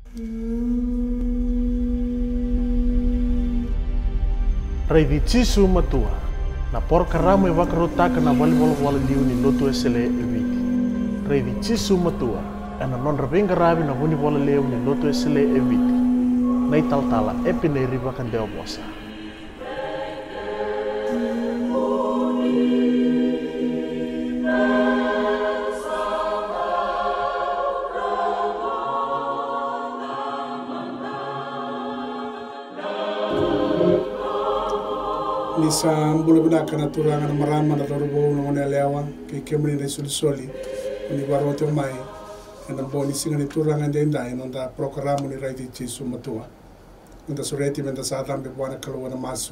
Rei Tisu matua na porca ramo e vakarotaka na wala liu ni lotu esele eviti. Rei Tisu matua ana non ravenga ravi na vuni wala leu ni lotu esele eviti. Nei taltala epine riva kandeo bosa. Nisa mbulu bina kana turanga na marama na tarubo na ngone lewa ke kemri na soli ni barote mai na boni singa ni turanga ndenda ina nda programa ni Rei Tisu matua nda sureti menda sa tambe bwana kalo na masu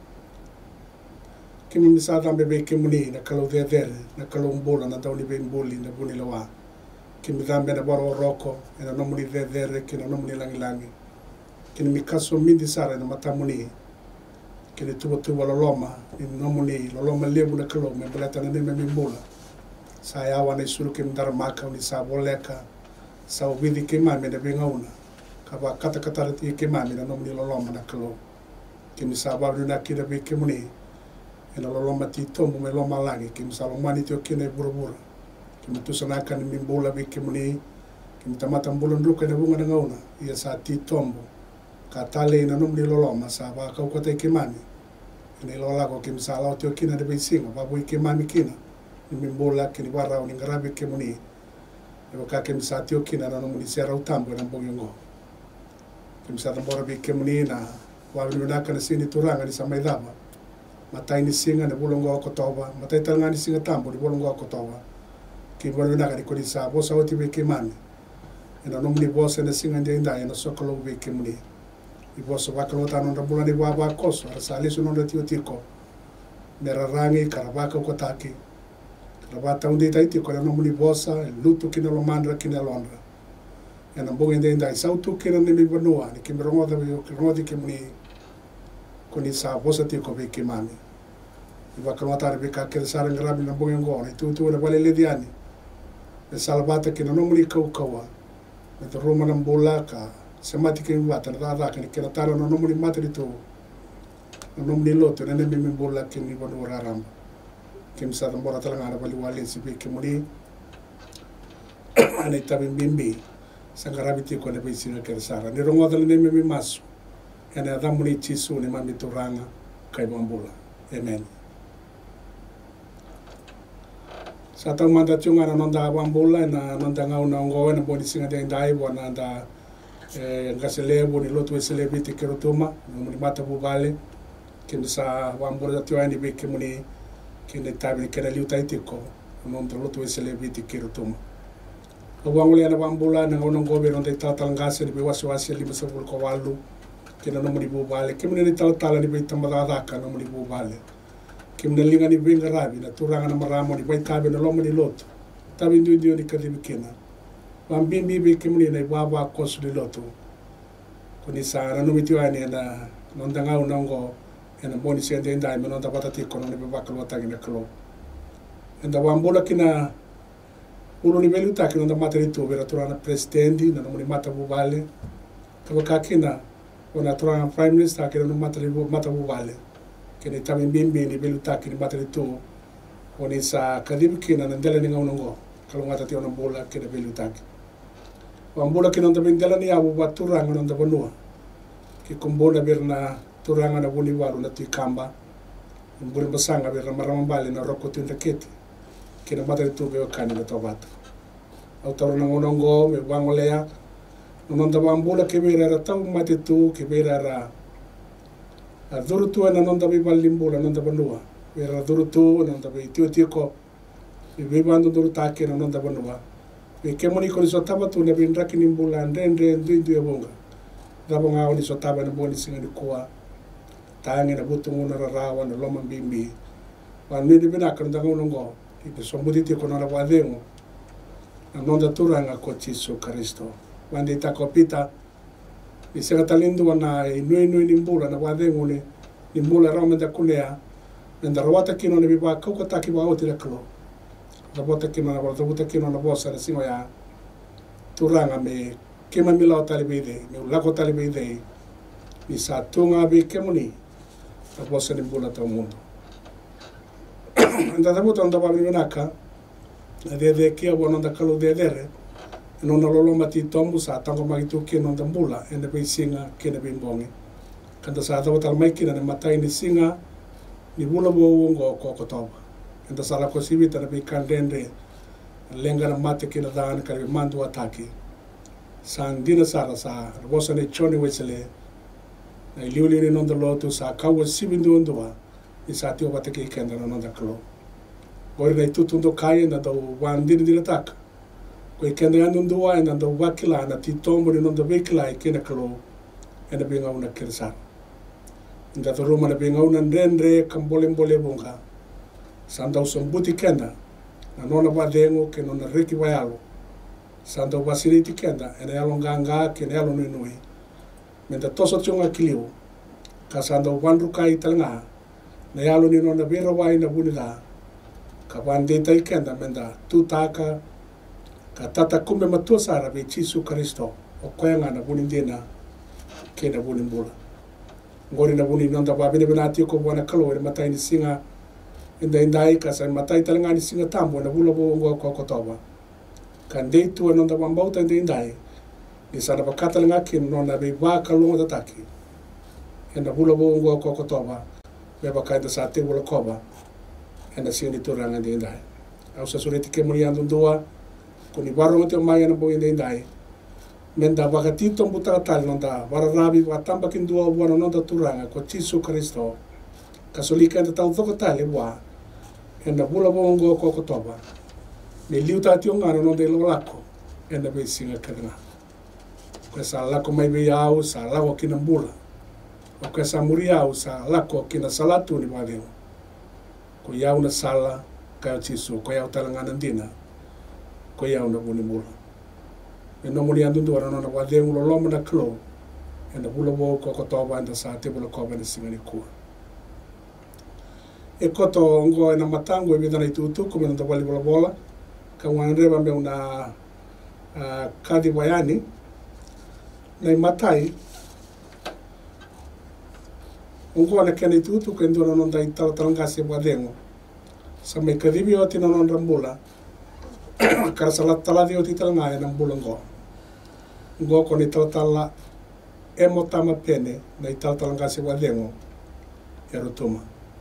kemi ni sa tambe be kemuni na kalo de na kalo mbola na tawni be mboli na buni lawa kemi tambe na baro roko ina no muni de kina no muni langi kini mikaso mindi sara na matamuni kini tuwa loloma in nomuni loloma lebu na kalo me belata na neme mbola sa ya wana isuru ke mdara maka ni sa boleka sa ubidi ke mame na bengauna ka ba kata ti ke mame na nomuni loloma na kalo kini sa ba na kida be ke muni ena loloma ti tombo me loma langi kini sa lomani ti okine burubura kini tusana kan mi mbola be ke muni kini tamata mbola nduka na bunga na ngauna ia sa ti tombo ka tale na nomuni loloma sa ba ka ko te ke mame ni lola ko kim sala o kina de bisinga ba bui ke mami kina ni mimbola ke ni wara ni ngarabe ke muni e ka kim sa tio kina na no muni sera utambo na mbongo kim sa tambora be ke muni na wa ni na kana sini turanga ni samai daba matai ni singa na bulongo ko toba matai tanga ni singa tambo ni bulongo ko toba ki bolo na ka ko ni sa bo sa o ti be ke mami ena no muni bo sa na singa de inda ena sokolo be ke muni i boso wakalota non rabula ni baba koso rasali suno de tio tiko merarangi karabaka ko taki karabata undi taiti ko no muni bosa lutu kina lo mandra kina londra ena bonge de ndai sautu kina ni banua ni kimrongo da yo kirodi ke muni ko ni sa bosa tiko be kimani i wakalota be ka ke sara ngrabi na bonge ngone tu na vale le diani e salvata kina no muni kawa me to roma na mbola ka semati ke wata na da ke na tara no nomuri matri to no nomuri loto na nembe mbola ke ni bono raram ke msa da mbora tala ngara bali wale sibe ke muri ane tabi bimbi sangarabi ti ko ne be singa ke sara ni rongo dal nembe mi masu ene da muri tisu ne mami to ranga kai bombola amen sata manda chunga na nonda bombola na nonda ngau na ngo na boni singa de ndai bona da ngasele boni lotu esele biti kerotoma muni mata bubale kende sa wambora tio ani be kemuni kende tabi kena liu taitiko non to lotu esele biti kerotoma o wangule ana wambula na ngono ngobe non dei tata ngase ni be wasi lima sabul ko walu kena no muni bubale kemuni ni tala ni be tambada daka no muni bubale kemuni linga ni benga rabi na turanga na maramo ni bai tabi no lomo ni lotu tabi ndu ni kadibi kena wambimbi be kemuni na baba kosu di lotu kuni sara no mitiwani na nondanga unongo ena boni sende ndai me nonda patati kono ne bakalo tangi na klo enda wambula kina ulo ni belu taki nonda materi to vera turana presidenti na no mata bubale to kakina ona turana prime minister kina no materi mata bubale kene tabi bimbi ni belu taki ni materi to oni sa kadibi kina na ndele ni unongo kalo ngata ti ona bola kina belu taki wambula kina nda bindela ni abu baturanga nda bonua ki kombona berna turanga na buni walu na tikamba mburi basanga berna maramambale na roko tinda keti kina madari tu be kani na tobata au tawna ngonongo me wangolea nonda wambula ke bera taw mate tu ke bera durutu na nonda be balimbula nonda bonua bera durutu nonda be tio be bando duruta ke nonda bonua e ke moni ko so taba tu na bin rakini mbula ndende ndu ya bonga da bonga oni so taba na boni singa ni kwa tangi na butu ngona rawa na loma bimbi wa ni de bina kan da ngo ki so mudi ti ko na wa dengo na nonda turanga ko Tisu Kristo wande ta kopita ni sega talindu wana inui ni mbula na wa dengo ni mbula rawa da kunea nda rawata kino ni biba ko ta ki wa otira klo da bota kino na bota kino na bosa na singo ya turanga me ke mamila o tali beidei, me ulako tali beidei, ni sa tunga be kemoni, a bosa ni bula tau mundo. Anda tamu tau nda wabini menaka, a de kia wana nda kalu dere, no na lolo mati tomu sa tango magitu ke no nda bula, e na be singa ke na be mbongi. Kanda sa tamu tala maiki na matai ni singa, ni bula bo uongo ko kotoba. Anda sa la kosibita na be kandende, lenga na mate ke na daan ka be mandu ataki. San dina sara sa bosa ne choni wesele, na iliuli ni nonda lotu sa kawa sibindu ondua, ni sa tio wate ke ikenda na nonda kalo. Gori na itutundo kaya na dau wandini dina taka. Ko ikenda ya nundua na dau wakila na titombo ni nonda wekila ikena kalo, ena binga una kirisara. Inda toruma na binga una nrenre kambole mbole bunga. Sanda usombuti kenda, na nona wadengo ke nona reki wayalo. Sanda wasiriti kenda, ena yalo nganga ke yalo nui. Menda toso tionga kiliu, ka sanda wandru kai talanga, na yalo ni nona vera wai na bunila, ka wandeta ikenda menda tutaka, ka tata kumbe matua sara be Jisu Kristo, o koyanga na bunindina, ke na bunimbula. Ngori na buni nonda wabine benati ko buana kalo e matai ni singa indai ka sa matai talanga ni singa tambo na bula bo ngo ko kotoba. Kan dei tu nonda wambauta indai ni sana bakata nga kin no na be ba kalunga tataki enda bula bo ngo ko kotoba be bakaita sa te bula koba enda sini turanga de indai au sa sureti ke muri andu doa ko ni baro te mai na bo indai menda bakatito mbuta tal nonda bararabi watamba kin doa buana nonda turanga ko Jisu Kristo kasolika enda tau toko tale wa enda bula bo ngo ko kotoba me liuta tionga no de lolako enda be singa kadanga ko sa lako mai be au sa lako kinambula o ko sa muri au sa lako kina salatu ni badeo ko yau na sala ka Jisu ko yau talanga ndina ko yau na buni mula e no muri andu ndo no na badeo lo lomo na klo enda bula bo ko toba enda sa te bula ko ba ni singa ni ku e koto ngo na matango e vidana itutu ko mena wali bola ka wanreba me una kadi wayani na matai ngo na kene itutu ko ndo no ndai tala talanga se wadengo sa me kadibi oti no rambula kara salat tala di oti talanga na mbula ngo ko ni tala emotama pene na tala talanga se wadengo ya rutuma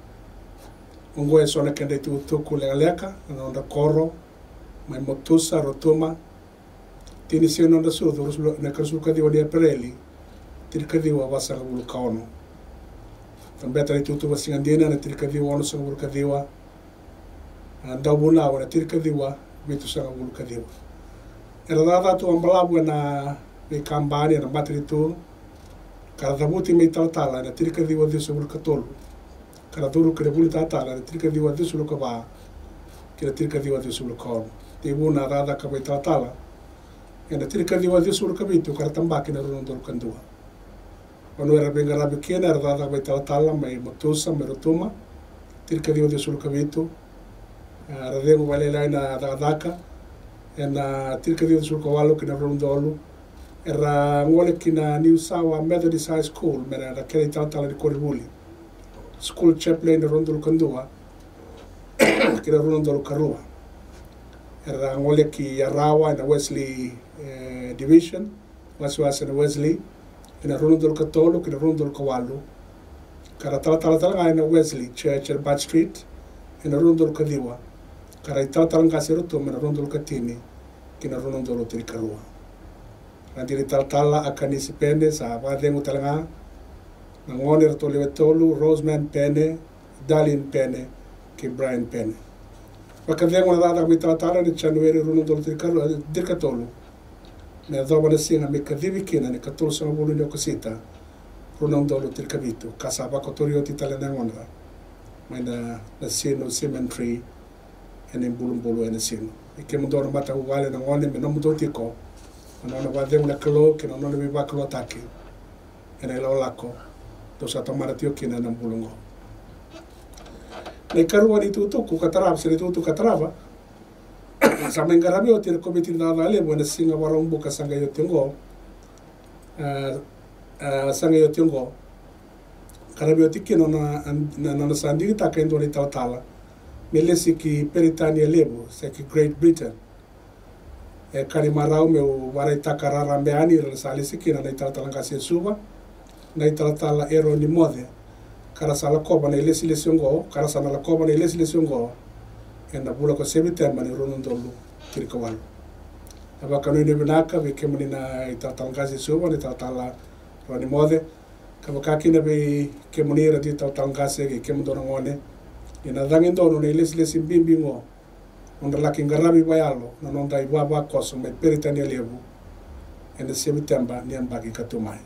ngo e sona kende itutu ko leka no nda koro mai motusa rotuma tini se non da sudo na kersul kadi wadi pereli tir kadi wa wasa bulu kaono tambeta ni tutu wasinga dina na tir kadi wa no sa bulu kadi wa anda buna wa tir kadi wa bitu sa bulu kadi wa era dada tu ambalabu na be kambani na batri tu kara dabuti me tala na tir kadi wa diso bulu katol kara duru kare bulu tala na tir kadi wa diso bulu ka kira tir kadi wa diso bulu kaono tebu na dada ka be tala ena tir kadi wa diso bulu kabitu kara tambaki na runo dol kandua ono era benga rabi kena era dada be tala mai motusa mai rotuma tir kadi wa diso bulu kabitu era dengo vale la na dada ena tir kadi wa diso bulu kawalo kina runo dolu era ngole kina New Sawa Methodist High School mera da kere tala di Koribuli school chaplain runo dol kandua kina runo dol karua era ngole ki Yarawa na Wesley division waswas na Wesley ina runo dol katolo kina runo dol kawalu kara tala na Wesley church at Bat Street ina runo dol kadiwa kara tala ngasero to mena runo dol katini kina runo dol tirkarua randiri tala akanisi pende sa wadengu talanga na ngone to lewetolu Roseman Pene Dalin Pene ki Brian Pene Wakadengo na dada wita tala ni January runo dolo dirkatolu. Na doba na singa me kadibi kina ni katolo sa bulu ni okasita runo dolo dirkabitu kasaba kotorio ti tala na ngona. May na sino cemetery ene bulu ene sino. Ike mundo na mata uwale na ngone me no mundo tiko. Ano na wadengo na kalo kina no le bakalo atake. Ene lo lako to sa tomara tio kina na bulungo. Na ikaruwa ni tutu kataraba sini tutu kataraba sa mengarabi o tira komiti na dale buena singa warong buka sanga yo tengo sanga yo tiongo karabi o tiki na sandigi taka endo ni tautala me lesi ki Peritania lebu se ki Great Britain e kari marau me o warai taka rarambe ani rala sa lesi ki na tautala ngasi suba na tautala ero ni mode kara sala koba na lesi ongo kara sana la koba na lesi ongo e na bula ko sebitemba ni ronondolu tirikawalu aba kanu ni binaka be kemuni na tautala ngasi suba ni tautala roni mode kabakaki na be kemunira di tautala ngasi ke kemudona ngone ina dangin dono na lesi bimbingo onda laki ngarabi bayalo na nonda ibaba koso me Peritania lebu ena sebitemba ni ambagi katumai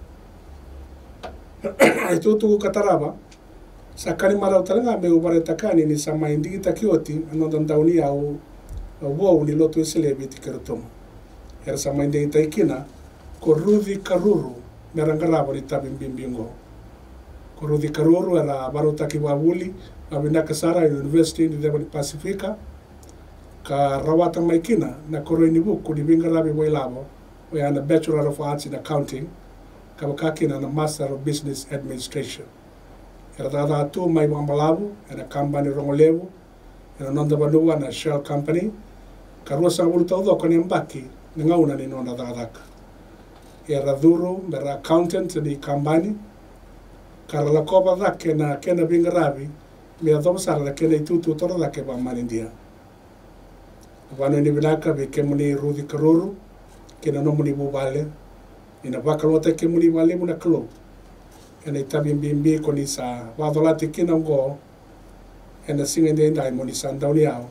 itu tu kataraba sakani marau talanga me ubare takani ni sama indigi takioti nonda ndauni au wo ni lotu eselebi tikerotom era sama indigi taikina ko Rudi Karuru merangaraba ni tabimbingo ko Rudi Karuru era baruta kiwawuli abinaka Sara University ni Devon Pacifica ka rawata maikina na koroni buku ni bingarabi wailabo we ana Bachelor of Arts in Accounting ka bakakina na Master of Business Administration era dada tu mai wambalabu ana company rongolebu ana nonda banua na Shell Company ka rosa ulta do ko ni mbaki ngauna ni nonda dadaka era duro mera accountant ni company kara la koba da kena bingarabi me adobo sara kena itu toro da ke ba manindia vano ni binaka be kemuni Rudi Karuru kena no muni bubale ina bakalota kemuni wale muna klo ena itabi mbimbi koni sa wadolati kina ngo ena singende ndai moni sandauni ao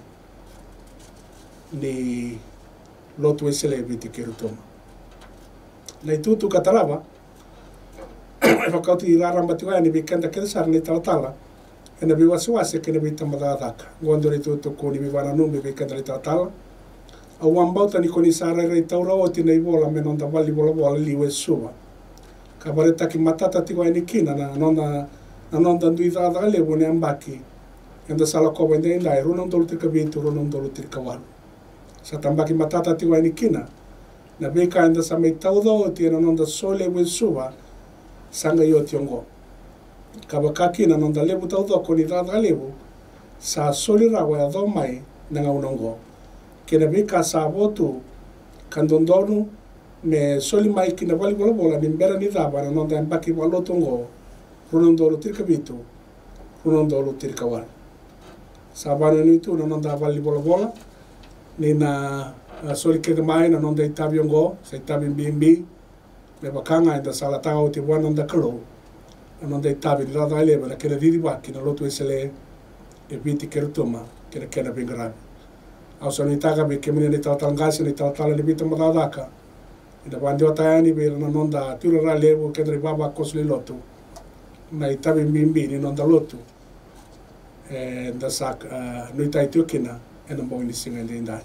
ni lotu eselebi kerutoma na itu kataraba fakauti raramba tiwa ni bikenda kensar ni tautala ena bi wasiwasi kena bi tamadadaka ngondori tu ko ni bana numbe be kadri tatala au ambauta ni koni sara re taura oti nei bola menonda vali bola liwe suba kabareta ki matata tiwa ni kina na nonda nduida dale bone ambaki enda sala ko bende ndai runon dolu tikabitu runon dolu tikawal sa tambaki matata tiwa ni kina na be ka enda sa mai tauda oti na nonda sole we suba sanga yo tiongo kabakaki na nonda lebu taudo ko ni dada lebu sa soli rawa do mai na ngaunongo kena bika sa votu kandondonu me soli mai kina vali bola ni mbera ni daba na nonda mbaki walotongo runondolo tirkabitu runondolo tirkawal sa bano ni tu na nonda vali bola ni na soli keda mai na nonda itabiongo sa itabimbimbi me bakanga enda sala tao ti wana nda kalo nonda itabi da leva na kena didi waki na lotu esele e biti kerutoma kena bingarabi au sa ni taga be kemuni ni tautangasi ni tautala ni biti madadaka ina bandi watayani be na nonda turara levo kedri baba kosli lotu na itabi mbimbi ni nonda lotu nda sak no itai tukina ena mbongi ni singa ndi ndai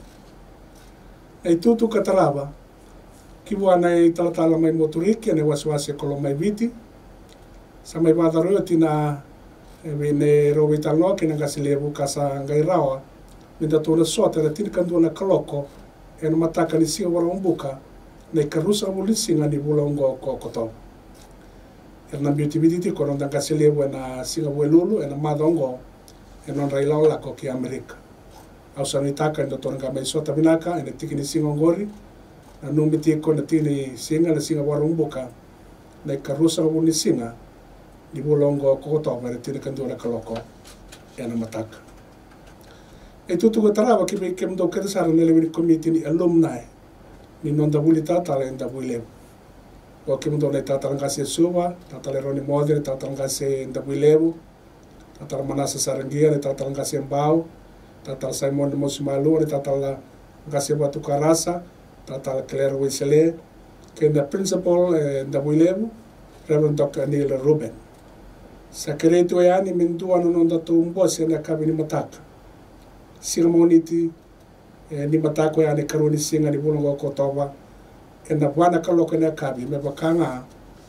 e tutu kataraba kiwa na tautala mai moturiki ne waswase kolo mai biti sa mai badaro tina ne robita no ke nga selebu kasa ngai rawa minda tona sota na tin kandu na kaloko en mataka ni si wala umbuka ne karusa bulisi ngani bulongo kokoto erna beauty ko ronda ka selebu na singa welulu en madongo en on raila la ko ki Amerika au sanitaka ndo tona mai sota binaka en tikini singa ngori na numbiti ko na tini singa na singa wala umbuka ne karusa bulisi nga di bolongo kokoto bare tine kandura kaloko yana mataka e tutu ko taraba ki be kem do kada sar nele wi committee ni alumni ni non da bulita tala enda buile o kem do le tata ngase suba tata le roni modere tata ngase enda builebu tata manasa sarangia le tata ngase mbao tata Simon Mosimalu le tata la ngase batu karasa tata Claire Wisele ke the principal enda builebu Reverend Dr. Neil Ruben Sakreto yani mindua no nonda to umbose na kabini mataka siramoniti ni matako yani karoni singa ni bulongo kotoba ena bwana kaloko na kabi me bakanga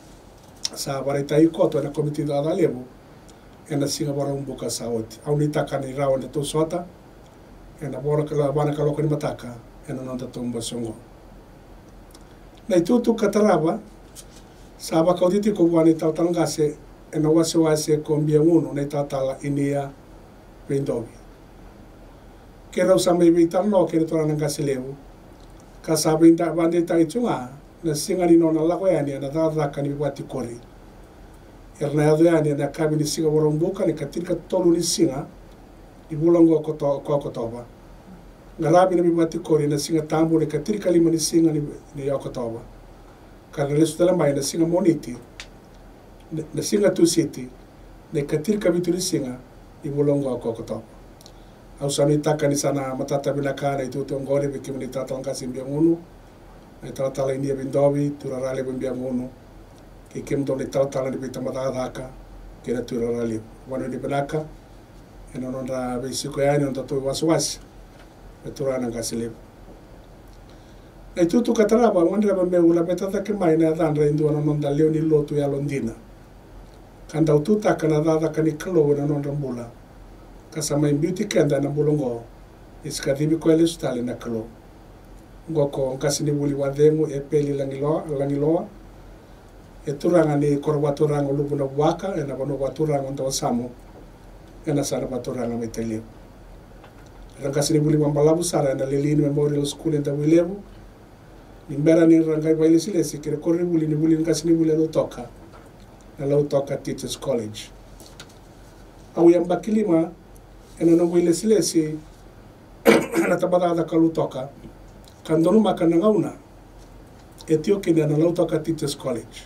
sa barita ikoto na komiti da lebu ena singa bara umbuka saoti au ni taka ni rawa na to sota ena bwana kaloko ni mataka ena nonda to umbosongo na itutu kataraba Saba kautiti ko wani tautangase e na wase ko mbianguno nei tautala inia Vindovi. Ke rau sa mai vitam no ke tora ngase lewu. Ka sabe inda bande tai chunga na singani no na lako yani na dada kani wati kori. Erna yado yani na kabini singa warombuka ni katika tolu ni singa ibulongo kotoba. Ngarabi na wati kori na singa tambo ni katika lima ni singa ni yokotoba. Karena lesu dalam mai na singa moniti na singa tu city na katika vitu ni singa ibulongo kotoba. Au sami taka ni sana matata binakana itu ngore biki ni tata ngasi mbiangunu na tata ini Vindovi turarale mbiangunu ke kemdo ni tata ni bitamata daka ke na turarale wano ni binaka eno nonda besiko yani on tatu waswas turana ngasi le na itu tu kataraba wandra ba meula betata ke mai na dan rendo no nonda leo ni lotu ya Londina kanda ututa kana dada kani klo na nonda mbula kasama imbiuti kenda na bulongo iskadibi ko ele stale na klo ngoko kasini buli wademu e peli langiloa e turanga ni korwaturanga lubuna waka e na bono waturanga ndo samo e na sara waturanga metele kasini buli wambalabu sara na Lelini Memorial School enda wilebu nimbera ni rangai baile silesi kire korri buli ni buli kasini buli lo toka na lo toka Teachers College au yambakilima ena no wile silesi na tabada kalu toka kandonu makana ngauna etio kina na lauta ka Teachers College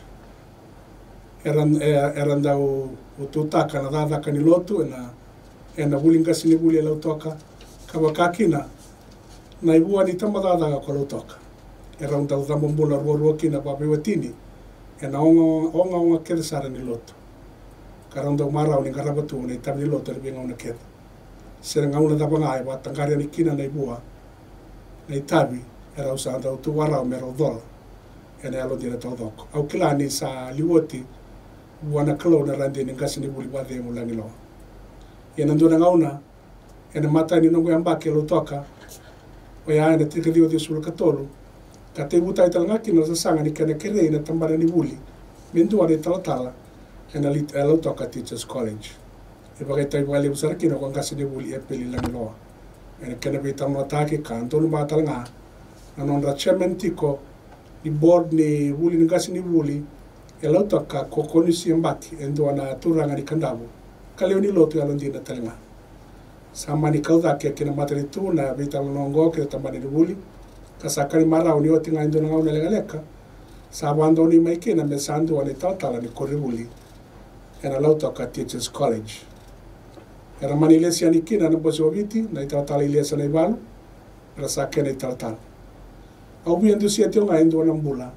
eran da ututa kana dada kanilotu ena bulinga sini buli lautoka kabakakina na ibua ni tamada da ka lautoka eran da zambombula ruo kina babewatini ena onga kedesara ni lotu karanda mara ni karabatu ni tamni lotu binga una keda serang ngauna da bangai ba tangari ni kina na ibua na itabi era usanda tu wara mero dola ena alo dire todo au kilani sa liwoti wana klo na rande ni kasini buli ba de mulangilo ena ndona ngauna ena mata ni nongo yamba ke lo toka o ya ena tikeli di sul katolu kate buta itanga kino sa sanga ni kene kere ina tambara ni buli mendu ade tala ena lo toka Teachers College e bagai tai wale usar kino kon kasini buli e peli langilo ena kene bita mo atake kanto no batal nga nanon chairman tiko ni board ni wuli ni kasini wuli e lo toka kokoni siambaki endo na turanga ni kandabu kaleo ni lotu ya Londina talinga sama ni kauda ke kina materi tu na bita longo ke tambani ni wuli kasakari mara uni oti nga endo nga una legaleka sabando ni maike na mesando ni tala ni kori wuli ena lo toka Teachers College era mani lesia ni kina na bosi obiti na tala ilesa na ibalu rasa kena tala au biendu sia tionga endo na mbula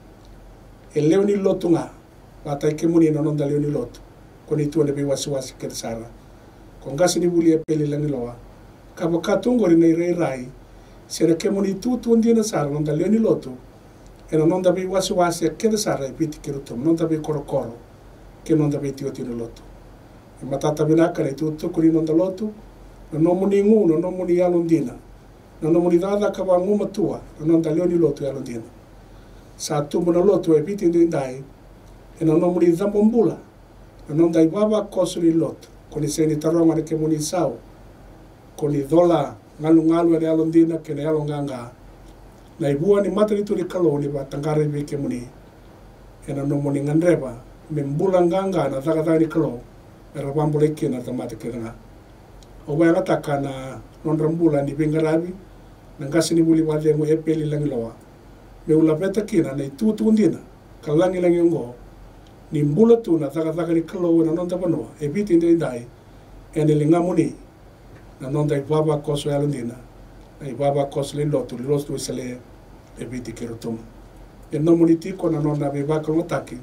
e leo ni lotu nga wata ke muni na nonda leo ni lotu koni tu ne be wasi ke sara kon gasi ni buli e peli la ni loa kabo katungo ni rai sera ke muni tu ndi na sara nonda leo ni lotu e na nonda be wasi ke sara e piti ke roto nonda be korokoro ke nonda be tio ni lotu e matata binaka ni tu kuri nonda lotu no muni ngu no muni ya Londina no muni dada ka ba nguma tua no leo ni lotu ya Londina sa tu mona lotu e piti ndi dai e no muni zambombula no dai baba kosuri lotu koni seni taronga ke muni sao koni dola ngalu ya Londina ke ne alonganga na ibua ni matri tu ni kaloni ba tangare be ke muni e no muni ngandreba membula nganga na daga ni kalo era bambule ke na tamate ke nga o wa ngata na non rambula ni bengarabi nangasi ni buli wale mo epeli langiloa me ula peta kina na tu ndina kalangi ngo ni mbula tu na daga ni kalo na non tabano e biti ndi dai ene linga muni na non dai baba koso ya Londina ai baba koso le lotu sele e biti kerotum e no muniti ko na non na be ba ko taki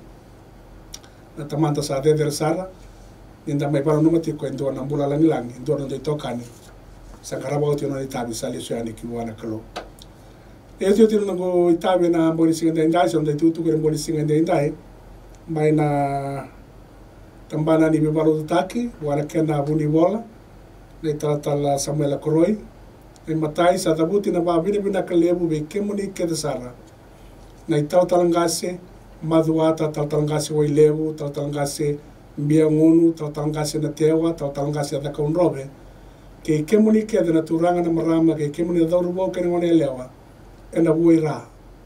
na tamanta sa de sara inda mai para no mati ko endo na mbula langi endo no dai tokani sangaraba o tino itabi sali so yani kiwana kalo e tio tino go itabi na boni singa ndai so ndai tu ko boni singa ndai mai na tambana ni be balo taki wana kena buni bola le tala Samuel Koroi e matai sa tabuti na babine bina kalebu be kemuni ke sara na itau talangase maduata talangase o ilevu talangase mbia ngunu talangase na tewa talangase da kaunrobe ke kemuni ke na turanga na marama ke kemuni da rubo ke ngone lewa ena buira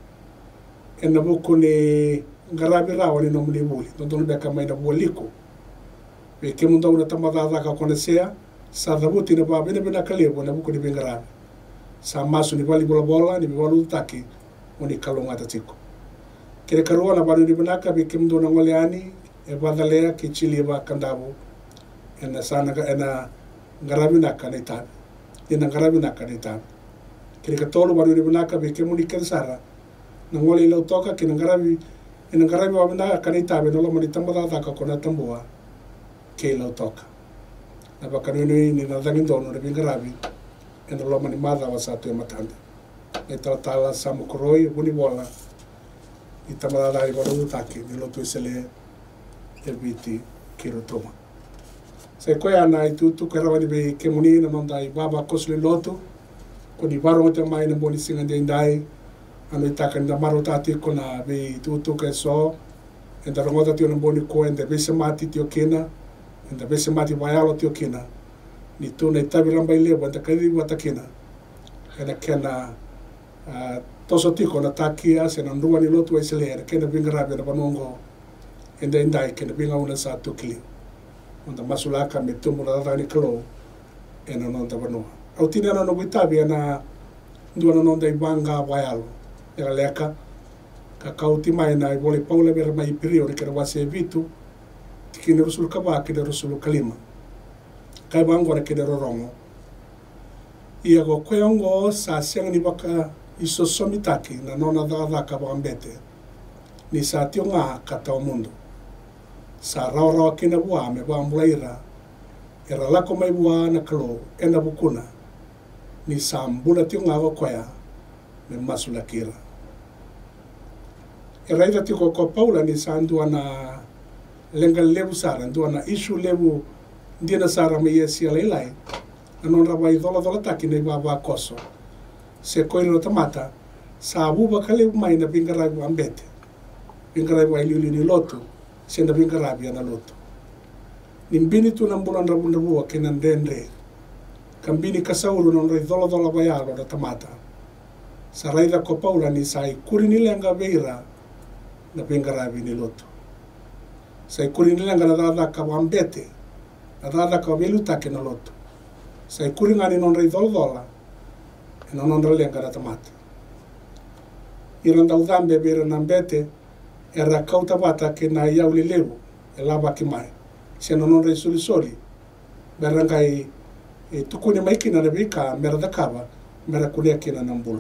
ena buku ni ngarabi rawa ni nomuni buli tonton beka mai na buliko be kemundo na tamada da ka konesea sa dabuti na ba bina bina kalebo na buku ni bingarabi sa masu ni bali bola ni balu taki oni kalonga tatiko kere karua na balu ni binaka be kemundo na ngoleani e badalea ke chili ba kandabo ena sana ena ngarabi na kanita ina ngarabi na kanita kere katolo balu ni binaka be kemuni kensara na ngole lo toka ke ngarabi ina ngarabi wa binaka kanita be no lo mani tamada da ka kona tambua ke lo toka na bakanuni ni na dangindo no be ngarabi ena lo mani mada wa satu e matanda e tala samu koroi buni bola i tamada da i balu taki ni lo tu sele e biti kirotoma se koia na i tutu karawani be kemuni na nonda i baba kosle loto ko di baro te mai na boni singa de ndai ano itaka nda maro tati ko na be tutu ke so e da rongoda ti na boni ko ende be semati ti okena ende be semati vaialo ti okena ni tu na tabi ramba ile banda kadi wata kena ena kena toso tiko na takia se na ndua ni lotu esele kena bingarabe na banongo enda indai kena binga una sa tukili onda masulaka metumu na dani klo ena nonda banoa au tina na no vitabi na ndua na nonda ibanga waialo ya leka ka kauti mai na vole paula ber mai perio ni kera wase vitu tikini rusul kaba kida rusul kalima kai bango na kida rorongo ia go koyongo sa siang ni baka iso somitaki na nona da ka bambete ni sa tionga kata o mundo sa rawa kina bua me ba mbulaira era lako mai bua na kalo ena bukuna ni sa mbula tionga go koya me masula kira era ida tiko ko paula ni sa ndua na lenga lebu sara ndua na isu lebu ndina sara me yesi alai anon bai dola taki nei baba koso se koiro tamata sa buba kale mai na bingarabi ambete bingarabi wa ili ni lotu se na bingarabi na lotu nimbini tu na mbulan rabunda buwa kenan dendre kambini kasauru non rai dola bayalo da tamata sa raida ko paula ni sai kurini lenga beira na bingarabi ni lotu sai kurini lenga na dada ka ambete na dada ka beluta ke na lotu sai kuringani non rai dola non lenga da tamata iranda udambe bera nambete era kauta bata ke na yauli lebu e lava ki mai se non re soli berangai e tukuni mai kina na bika mera da kaba mera kulia kina nambula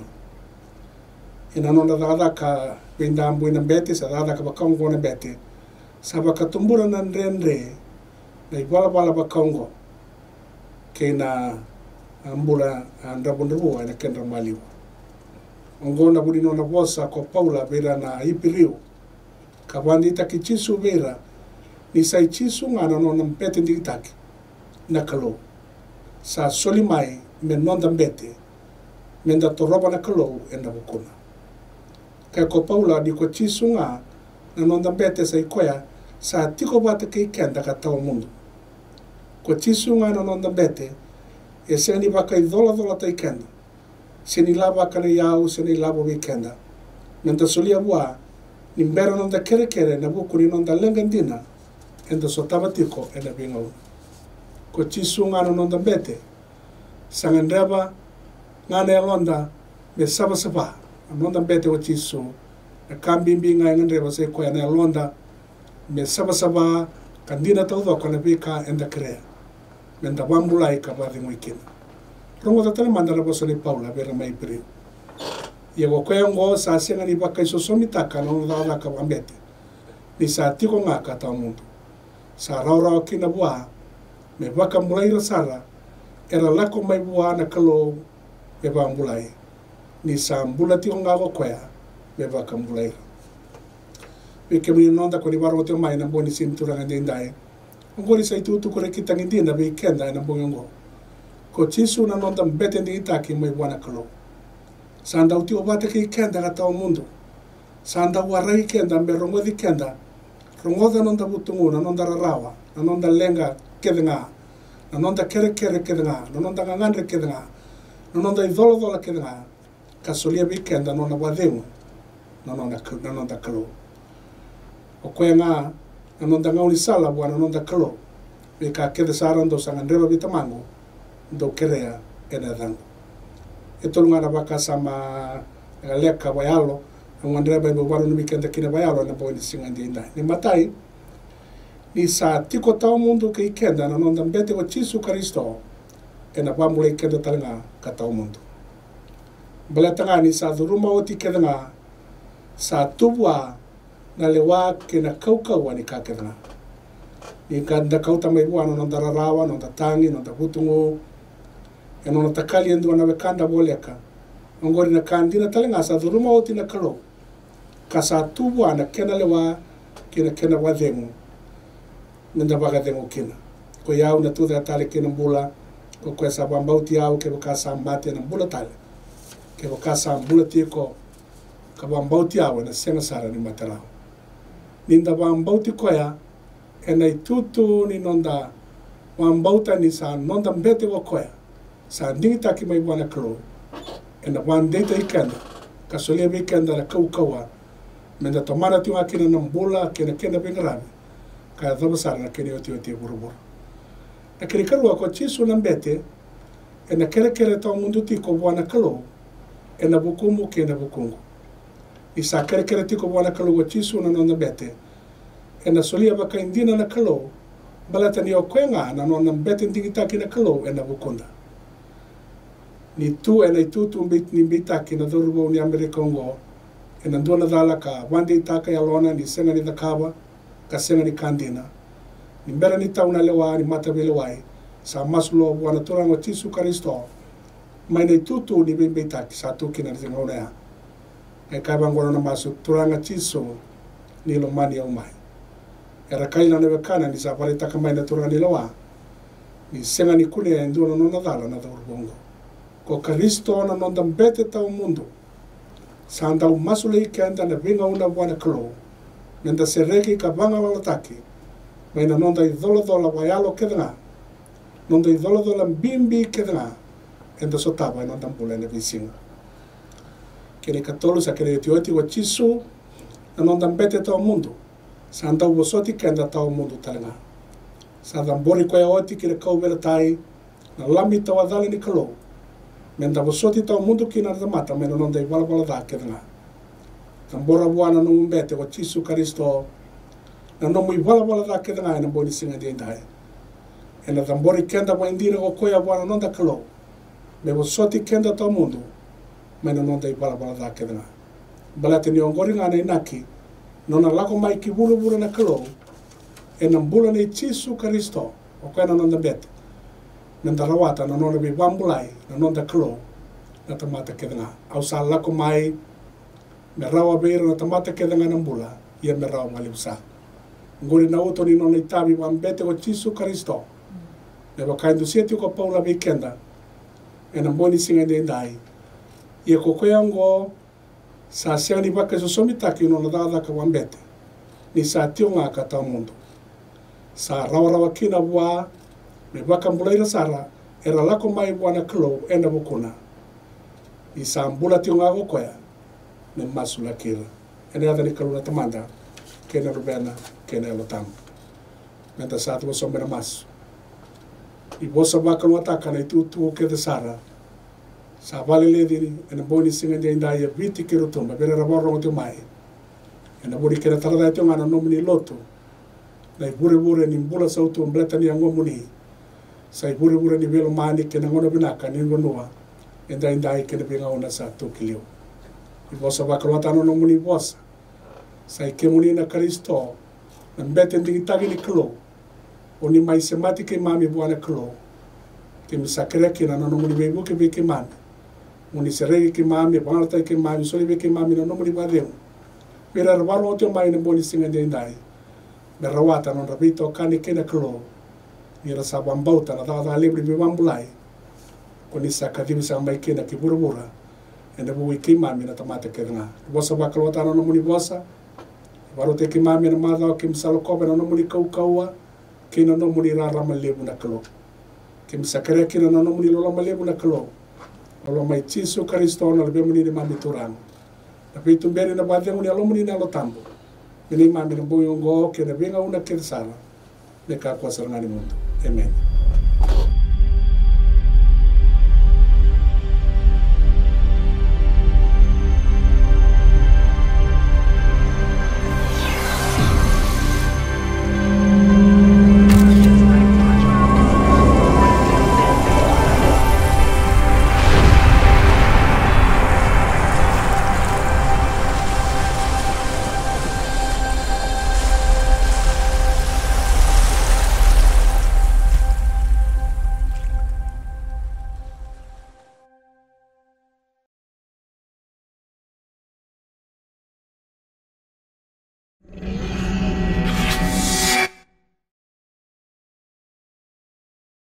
ina non da ka binda ambu ina bete sa da ka bakongo na bete sa baka tumbura na ndendre na ibala bakongo ke na ambula andabundu ina kendra maliwa ngona budi nona bosa ko paula bera na ipiriu kabandi takichisu bera ni sai chisu ngana nona mpete nditaki na kalo sa solimai me nonda mbete menda toroba na kalo enda bukuna ka ko paula di ko chisu nga na nonda mbete sai koya sa tiko bata ke kenda ka taw mundo ko chisu nga na nonda mbete e se ni baka dola tai kenda se ni lava kana yau se ni lava weekenda nanda solia bua ni mbera nonda kere na buku ni nonda lengandina enda sotava tiko ena bingo ko chisu ngana nonda bete sangandeba ngana londa me saba nonda bete o chisu na kambimbi ngandeba se ko ena londa me saba kandina todo ko na bika enda krea nanda bambulai ka ba weekenda rongo tatale mandara boso ni paula bera mai pri ye go koengo sa senga ni baka iso somitaka no da ka ambete ni sa tiko ngaka ta mundo sa raura kina bua me baka mulai sara era lako mai bua na kalo me ba mulai ni sa mbula tiko ngako koya me baka mulai e ke mi nonda ko ni baro te mai na boni cintura ngande ndai ngori sai tu ko rekita ngindina be kenda na bongo ko chisu na nonda mbete ndi itaki mai bwana kalo sanda uti obate ke kenda ka ta mundo Sanda warai kenda mbe rongo di kenda. Rongoda nonda butungu na nonda rarawa, na nonda lenga kedenga, na nonda kere kedenga, na nonda ngangandre kedenga, na nonda idolo kedenga. Kasolia bikenda nonda wademu, na nonda kalo. O koe nga, na nonda ngauni sala bua na nonda kalo. Bika kede sarando sangandreba bitamango, do kerea ena dango. Ito lunga na baka sama leka bayalo, ang andreba ibo walo numi kenda kina bayalo na boy ni singa ndinda. Ni matai, ni sa tiko tau mundo ke ikenda na nonda mbete wa Chisu Kristo, ena bamule kenda talanga ka tau mundo. Balatanga ni sa duruma oti kenda nga, sa tubwa na lewa kena kaukawa ni kakeda nga. Ni kanda kauta mai bua nonda rarawa, nonda tangi, nonda butungu, e nonda takali endu na wekanda boleka. Ngori na kandina talenga sa duruma oti na kalo. Kasa tubwa na kena lewa kena wademu. Nenda baga demu kina. Ko yau na tuda tale kena mbula, ko koe sa bambauti au ke bakasa mbate na mbula tale. Ke bakasa mbula tiko ka bambauti au na senga sara ni matarao. Ninda bambauti koya ena itutu ni nonda wambauta ni sa nonda mbete wa koya. Sa ndingita ki mai wana kalo. Ena wandeta ikenda. Kasolia bikenda na kaukawa. Menda tomana tiwa kina na mbula kena bingarabi. Kaya dhaba sara na kene oti buruburu. Na kene karua ko Chisu na mbete. Ena kere tau mundu tiko wana kalo. Ena bukumu kena bukungu. Isa kere tiko wana kalo wa Chisu na nonda mbete. Ena solia baka indina na kalo. Balata ni okwenga na nonda mbete ndingitaki na kalo ena bukunda. Ni tu ena itutu ni mbitaki na dhurubo ni Amerika ungo. Ena ndona dhala ka wande itaka ya lona ni senga ni dhakaba. Ka senga ni kandina. Ni mbera ni tauna lewa ni matabe lewai. Sa masulo wana turango Chisu Kristo. Maina itutu ni mbitaki sa tuki na zingauna ya. Ay kaibangwana na masu turanga Chisu ni lomani ya umai. Era kaila na wekana ni sa paritaka maina turanga ni lewa. Ni senga ni kune ya nduna nona dhala na dhurubo ko Kristo na nonda mbete tau mundo. Sanda umasule ikenda na vinga una wana kalo. Nenda sereki ka vanga walataki. Maina nonda idolo wayalo kedanga. Nonda idolo mbimbi kedanga. Enda sotaba nonda mbula na visinga. Kene katolu sa kene etioti wa Chisu na nonda mbete tau mundo. Sanda ubosoti kenda tau mundo talanga. Sanda mbori kwa ya oti kile kaubela tai. Na lami tawadhali ni kalo. Menda bosoti tau mundo kina na mata mena nonda i wala da kedanga. Tambora buana no mbete wa Chisu Kristo na no i wala da kedanga na boni singa de ndai. Ena tambori kenda wa indira ko koya buana nonda kalo. Me bosoti kenda tau mundo mena nonda i wala da kedanga. Balate ni ongori ngana inaki nona lako mai ki buru na kalo. Ena mbula ni Chisu Kristo o koya na nonda mbete. Nanda rawata na nona bi wambulai na nonda kalo na tamata kedanga. Au sa lako mai me rawa beira na tamata kedanga na mbula ia me rawa mali usa. Nguri na uto ni nona itabi wambete wa Chisu Kristo. Me wakaindu sieti ko paula weekenda e na mboni singa de ndai. Ia kokoya ngo sa sea ni waka sosomitaki nona dada ka wambete. Ni sa tionga ka tau mundo. Sa rawa kina bua me waka mbulaira sara, era lako mai wana kalo ena bukuna. I sa mbula tionga kokoya, me masula kira. Ene adani kaluna tamanda, kena rubena, kena elotam. Menta saatu waso mena masu. I bosa waka wataka na itu ke de sara. Sa vale ledi, ena boni singa de indaya viti kiro tumba, bere raborro te mai. Ena buri kena tarada tionga na nomini loto. Na i bure ni mbula sautu mbleta ni angomuni. Sa i bure ni velo mani kena ngona binaka ni ngonua. Enda indai kena binga ona sa tukilio. I bosa waka watano no muni bosa. Sa i kemuni na Kristo. Na mbete ndingitagi ni klo. O ni mai semati ke mami buana klo. Ke misakere kena no muni beibu ke be ke mami. Muni seregi ke mami, bangalta ke mami, soli be ke mami na no muni badeu. Pera rawaro otio mai na boni singa de indai. Me rawata non rabito kani kena klo. Ni rasa bambauta na dada libre me bambulai. Koni sa kadibi sa mai kena ki burubura. ende bui ki mami na tamate ke nga bosa ba kalota no muni bosa baru te ki mami na mada ki msalo ko na no muni kau kaua ki no muni ra malebu na kalo ki msakere ki no muni lo malebu na kalo lo mai Yesu Kristo na le muni ni mami turang tapi tumberi na badya muni lo muni na lo tambo ini mami na bui ngo ke na benga una ke sala me ka kwa sarangani mundo amen